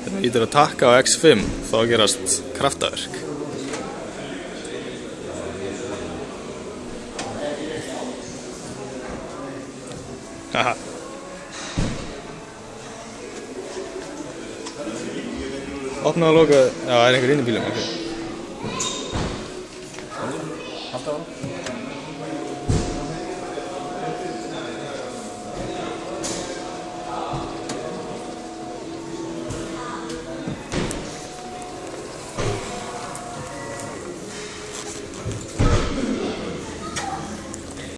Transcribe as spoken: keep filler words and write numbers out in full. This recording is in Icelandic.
Þegar við ítur að takka á X fimm þá gerast kraftaverk. Haha. Opna og loka. Já, það er einhver inn í bílum. Okay.